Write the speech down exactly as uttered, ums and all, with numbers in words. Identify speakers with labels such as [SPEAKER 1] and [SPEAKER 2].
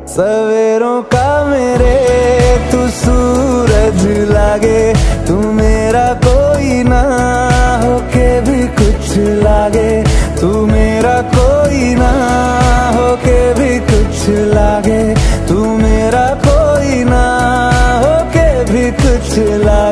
[SPEAKER 1] सवेरों का मेरे तू सूरज लागे, तू मेरा कोई ना होके भी कुछ लागे, तू मेरा कोई ना होके भी कुछ लागे, तू मेरा कोई ना होके भी कुछ लागे।